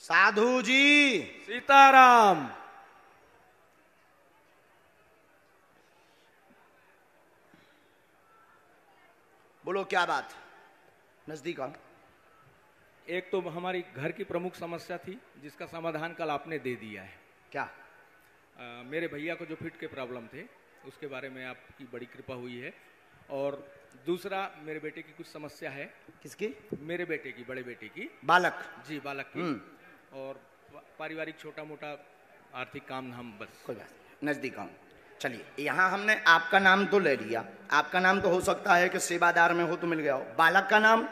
साधु जी। सीताराम। बोलो क्या बात, नजदीक आओ। एक तो हमारी घर की प्रमुख समस्या थी जिसका समाधान कल आपने दे दिया है। क्या? मेरे भैया को जो फिट के प्रॉब्लम थे उसके बारे में आपकी बड़ी कृपा हुई है। और दूसरा, मेरे बेटे की कुछ समस्या है। किसकी? मेरे बेटे की, बड़े बेटे की। बालक? जी, बालक की। और पारिवारिक छोटा मोटा आर्थिक काम, हम बस। कोई बात नहीं, नजदीक आओ। चलिए, यहाँ हमने आपका नाम तो ले लिया। आपका नाम तो हो सकता है कि सेवादार में हो तो मिल गया हो। बालक का नाम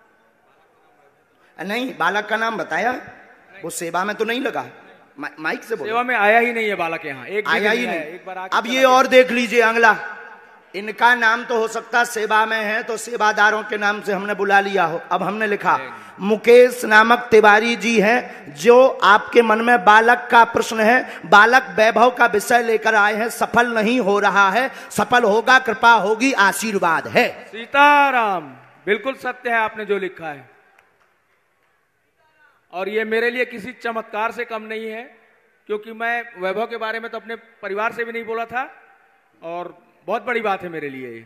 नहीं, बालक का नाम बताया, वो सेवा में तो नहीं लगा। माइक से बोलो। सेवा में आया ही नहीं है बालक, यहाँ एक आया ही नहीं। एक बार अब ये और देख लीजिए अगला, इनका नाम तो हो सकता सेवा में है तो सेवादारों के नाम से हमने बुला लिया हो। अब हमने लिखा मुकेश नामक तिवारी जी हैं, जो आपके मन में बालक का प्रश्न है, बालक वैभव का विषय लेकर आए हैं, सफल नहीं हो रहा है, सफल होगा, कृपा होगी, आशीर्वाद है। सीताराम। बिल्कुल सत्य है आपने जो लिखा है, और ये मेरे लिए किसी चमत्कार से कम नहीं है, क्योंकि मैं वैभव के बारे में तो अपने परिवार से भी नहीं बोला था, और बहुत बड़ी बात है मेरे लिए ये।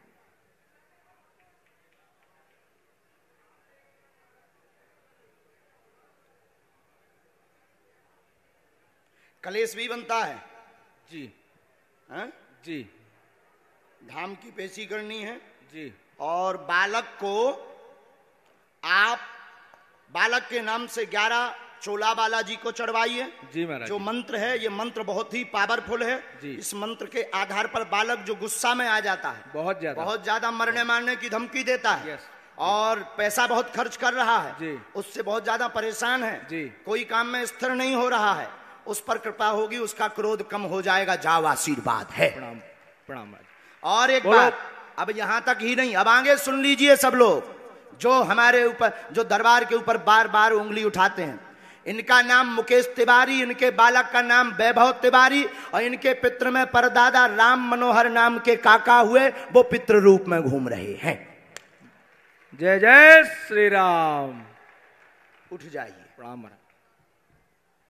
कलेश भी बनता है जी। हैं? जी। धाम की पेशी करनी है जी। और बालक को आप बालक के नाम से 11 चोला बालाजी को चढ़वाइए। जी महाराज। जो मंत्र है, ये मंत्र बहुत ही पावरफुल है जी। इस मंत्र के आधार पर बालक जो गुस्सा में आ जाता है, बहुत ज्यादा मरने मारने की धमकी देता है, यस, और पैसा बहुत खर्च कर रहा है जी। उससे बहुत ज्यादा परेशान है जी। कोई काम में स्थिर नहीं हो रहा है, उस पर कृपा होगी, उसका क्रोध कम हो जाएगा। जाओ, आशीर्वाद है। प्रणाम प्रणाम। और एक बात, अब यहां तक ही नहीं, अब आगे सुन लीजिए सब लोग, जो हमारे ऊपर, जो दरबार के ऊपर बार बार उंगली उठाते हैं। इनका नाम मुकेश तिवारी, इनके बालक का नाम वैभव तिवारी, और इनके पितृ में परदादा राम मनोहर नाम के काका हुए, वो पितृ रूप में घूम रहे हैं। जय जय श्री राम। उठ जाइए। प्रणाम महाराज।